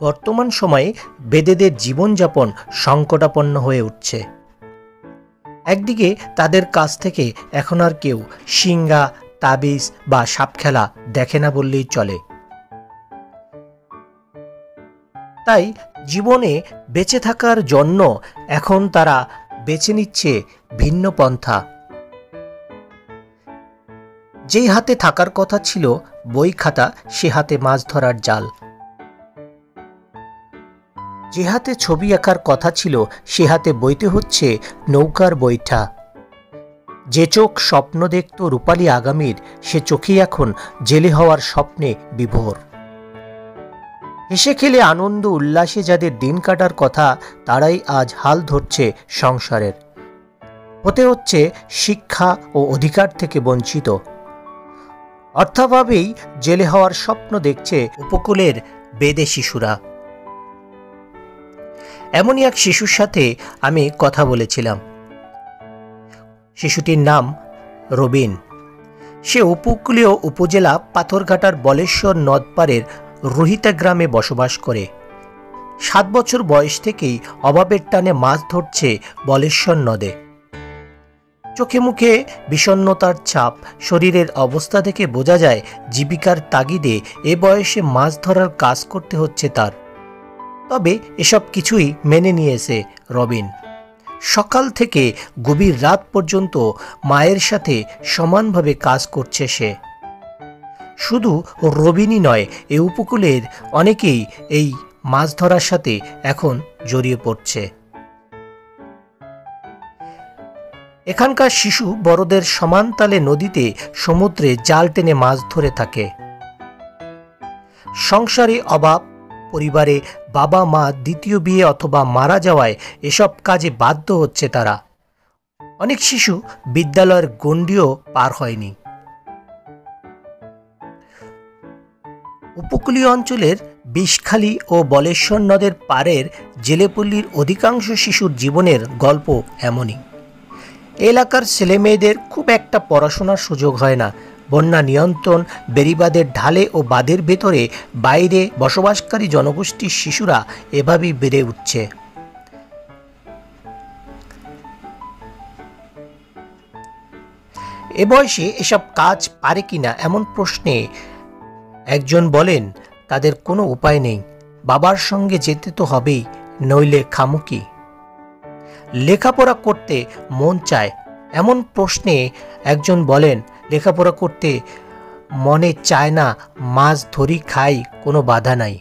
বর্তমান সময়ে বেদেদের জীবনযাপন সংকটাপন্ন হয়ে উঠছে। একদিকে তাদের কাছ থেকে এখন আর কেউ সিংহা, তাবিজ বা সাপ খেলা দেখে না বললেই চলে। তাই জীবনে বেঁচে থাকার জন্য এখন তারা বেছে নিচ্ছে ভিন্ন পন্থা। যেই হাতে থাকার কথা ছিল বই খাতা, সে হাতে মাছ ধরার জাল। যে হাতে ছবি আঁকার কথা ছিল সে হাতে বইতে হচ্ছে নৌকার বৈঠা। যে চোখ স্বপ্ন দেখত রূপালী আগামীর, সে চোখেই এখন জেলে হওয়ার স্বপ্নে বিভোর। হেসে খেলে আনন্দ উল্লাসে যাদের দিন কাটার কথা, তারাই আজ হাল ধরছে সংসারের। হতে হচ্ছে শিক্ষা ও অধিকার থেকে বঞ্চিত। অর্থাভাবেই জেলে হওয়ার স্বপ্ন দেখছে উপকূলের বেদে শিশুরা। এমনই এক শিশুর সাথে আমি কথা বলেছিলাম। শিশুটির নাম রবিন। সে উপকূলীয় উপজেলা পাথরঘাটার বলেশ্বর নদপাড়ের রোহিতা গ্রামে বসবাস করে। 7 বছর বয়স থেকেই অভাবের টানে মাছ ধরছে বলেশ্বর নদে। চোখে মুখে বিষণ্ণতার ছাপ, শরীরের অবস্থা দেখে বোঝা যায় জীবিকার তাগিদে এ বয়সে মাছ ধরার কাজ করতে হচ্ছে তার। তবে এসব কিছুই মেনে নিয়েছে রবিন। সকাল থেকে গভীর রাত পর্যন্ত মায়ের সাথে সমানভাবে কাজ করছে সে। শুধু রবিনই নয়, এ উপকূলের অনেকেই এই মাছ ধরার সাথে এখন জড়িয়ে পড়ছে। এখানকার শিশু বড়দের সমান তালে নদীতে, সমুদ্রে জাল টেনে মাছ ধরে থাকে। সংসারে অভাব, পরিবারে বাবা মা দ্বিতীয় বিয়ে অথবা মারা যাওয়ায় এসব কাজে বাধ্য হচ্ছে তারা। অনেক শিশু বিদ্যালয়ের গণ্ডিও পার হয়নি। উপকূলীয় অঞ্চলের বিষখালী ও বলেশ্বর নদের পাড়ের জেলেপল্লীর অধিকাংশ শিশুর জীবনের গল্প এমনই। এলাকার ছেলেমেয়েদের খুব একটা পড়াশোনার সুযোগ হয় না। বন্যা নিয়ন্ত্রণ, বেড়িবাঁধের ঢালে ও বাঁধের ভেতরে বাইরে বসবাসকারী জনগোষ্ঠীর শিশুরা এভাবেই বেড়ে উঠছে। এ বয়সে এসব কাজ পারে কিনা এমন প্রশ্নে একজন বলেন, তাদের কোনো উপায় নেই, বাবার সঙ্গে যেতে তো হবেই, নইলে খামু কি। লেখাপড়া করতে মন চায় এমন প্রশ্নে একজন বলেন, লেখাপড়া করতে মনে চায় না, মাছ ধরি খাই, কোনো বাধা নাই।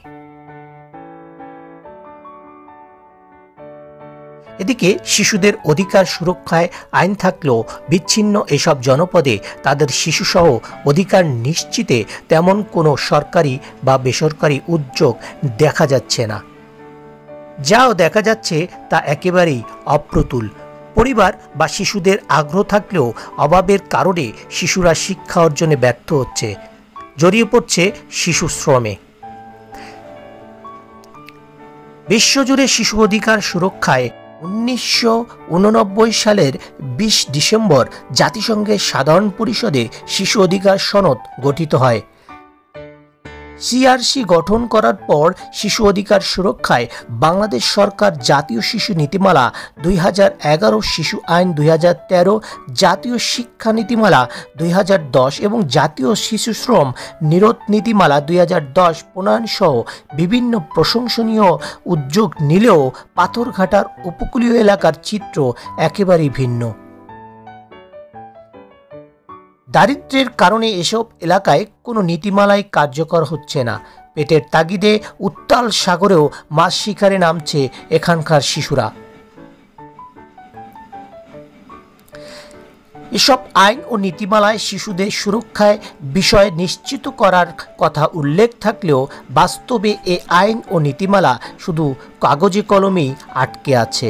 এদিকে শিশুদের অধিকার সুরক্ষায় আইন থাকলেও বিচ্ছিন্ন এসব জনপদে তাদের শিশুসহ অধিকার নিশ্চিতে তেমন কোনো সরকারি বা বেসরকারি উদ্যোগ দেখা যাচ্ছে না। যাও দেখা যাচ্ছে তা একেবারেই অপ্রতুল। পরিবার বা শিশুদের আগ্রহ থাকলেও অভাবের কারণে শিশুরা শিক্ষা অর্জনে ব্যর্থ হচ্ছে, জড়িয়ে পড়ছে শিশু শ্রমে। বিশ্বজুড়ে শিশু অধিকার সুরক্ষায় 1989 সালের 20 ডিসেম্বর জাতিসংঘের সাধারণ পরিষদে শিশু অধিকার সনদ গঠিত হয়। সিআরসি গঠন করার পর শিশু অধিকার সুরক্ষায় বাংলাদেশ সরকার জাতীয় শিশু নীতিমালা 2011, শিশু আইন 2013, জাতীয় শিক্ষা নীতিমালা 2010 এবং জাতীয় শিশু শ্রম নিরোধ নীতিমালা 2010 প্রণয়ন সহ বিভিন্ন প্রশংসনীয় উদ্যোগ নিলেও পাথরঘাটার উপকূলীয় এলাকার চিত্র একেবারেই ভিন্ন। দারিদ্র্যের কারণে এসব এলাকায় কোনো নীতিমালাই কার্যকর হচ্ছে না। পেটের তাগিদে উত্তাল সাগরেও মাছ শিকারে নামছে এখানকার শিশুরা। এসব আইন ও নীতিমালায় শিশুদের সুরক্ষায় বিষয় নিশ্চিত করার কথা উল্লেখ থাকলেও বাস্তবে এ আইন ও নীতিমালা শুধু কাগজে কলমেই আটকে আছে।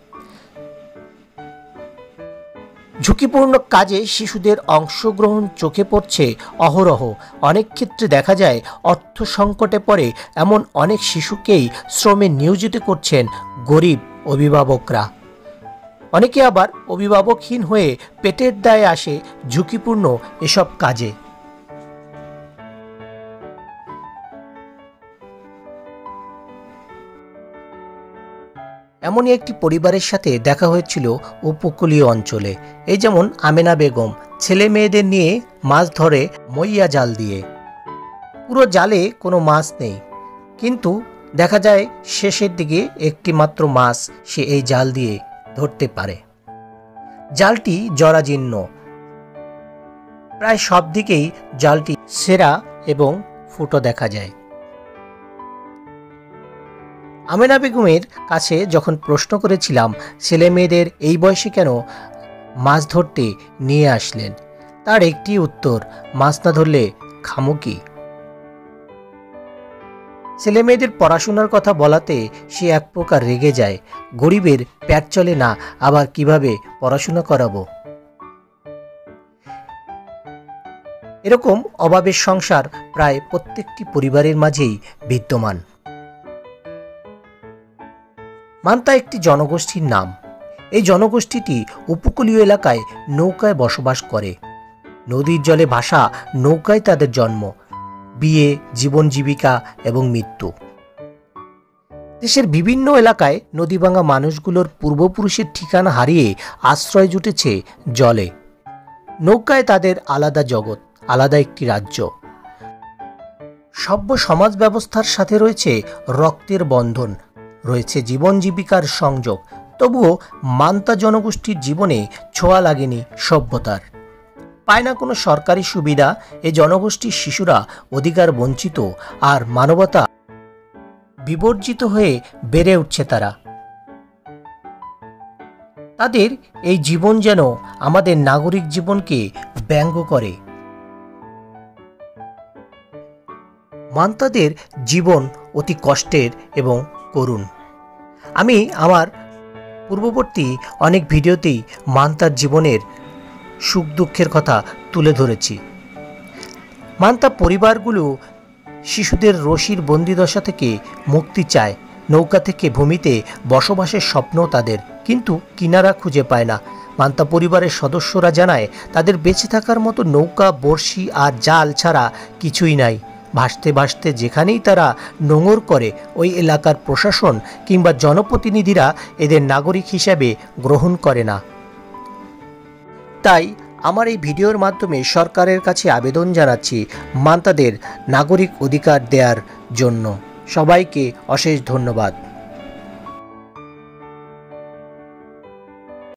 ঝুঁকিপূর্ণ কাজে শিশুদের অংশগ্রহণ চোখে পড়ছে অহরহ। অনেক ক্ষেত্রে দেখা যায় অর্থ সংকটে পড়ে এমন অনেক শিশুকেই শ্রমে নিয়োজিত করছেন গরিব অভিভাবকরা। অনেকে আবার অভিভাবকহীন হয়ে পেটের দায়ে আসে ঝুঁকিপূর্ণ এসব কাজে। এমনই একটি পরিবারের সাথে দেখা হয়েছিল উপকূলীয় অঞ্চলে। এই যেমন আমেনা বেগম ছেলে মেয়েদের নিয়ে মাছ ধরে মইয়া জাল দিয়ে। পুরো জালে কোনো মাছ নেই, কিন্তু দেখা যায় শেষের দিকে একটি মাত্র মাছ সে এই জাল দিয়ে ধরতে পারে। জালটি জরাজীর্ণ, প্রায় সব দিকেই জালটি ছেঁড়া এবং ফুটো দেখা যায়। আমেনা বেগমের কাছে যখন প্রশ্ন করেছিলাম ছেলে মেয়েদের এই বয়সে কেন মাছ ধরতে নিয়ে আসলেন, তার একটি উত্তর, মাছ না ধরলে খামো কি। ছেলে মেয়েদের পড়াশোনার কথা বলাতে সে এক প্রকার রেগে যায়। গরিবের পেট চলে না, আবার কিভাবে পড়াশোনা করাবো। এরকম অভাবের সংসার প্রায় প্রত্যেকটি পরিবারের মাঝেই বিদ্যমান। মান্তা একটি জনগোষ্ঠীর নাম। এই জনগোষ্ঠীটি উপকূলীয় এলাকায় নৌকায় বসবাস করে। নদীর জলে ভাসা নৌকায় তাদের জন্ম, বিয়ে, জীবন জীবিকা এবং মৃত্যু। দেশের বিভিন্ন এলাকায় নদীভাঙা মানুষগুলোর পূর্বপুরুষের ঠিকানা হারিয়ে আশ্রয় জুটেছে জলে। নৌকায় তাদের আলাদা জগৎ, আলাদা একটি রাজ্য। সভ্য সমাজ ব্যবস্থার সাথে রয়েছে রক্তের বন্ধন, রয়েছে জীবন জীবিকার সংযোগ। তবুও মান্তা জনগোষ্ঠীর জীবনে ছোঁয়া লাগেনি সভ্যতার। পায় না কোনো সরকারি সুবিধা। এই জনগোষ্ঠীর শিশুরা অধিকার বঞ্চিত আর মানবতা বিবর্জিত হয়ে বেড়ে উঠছে তারা। তাদের এই জীবন যেন আমাদের নাগরিক জীবনকে ব্যঙ্গ করে। মান্তাদের জীবন অতি কষ্টের এবং করুণ। আমি আমার পূর্ববর্তী অনেক ভিডিওতেই মান্তার জীবনের সুখ দুঃখের কথা তুলে ধরেছি। মান্তা পরিবারগুলো শিশুদের রশির বন্দিদশা থেকে মুক্তি চায়। নৌকা থেকে ভূমিতে বসবাসের স্বপ্ন তাদের, কিন্তু কিনারা খুঁজে পায় না। মান্তা পরিবারের সদস্যরা জানায় তাদের বেঁচে থাকার মতো নৌকা, বড়শি আর জাল ছাড়া কিছুই নাই। ভাসতে ভাসতে যেখানেই তারা নোঙর করে, ওই এলাকার প্রশাসন কিংবা জনপ্রতিনিধিরা এদের নাগরিক হিসাবে গ্রহণ করে না। তাই আমার এই ভিডিওর মাধ্যমে সরকারের কাছে আবেদন জানাচ্ছি মান্তাদের নাগরিক অধিকার দেওয়ার জন্য। সবাইকে অশেষ ধন্যবাদ।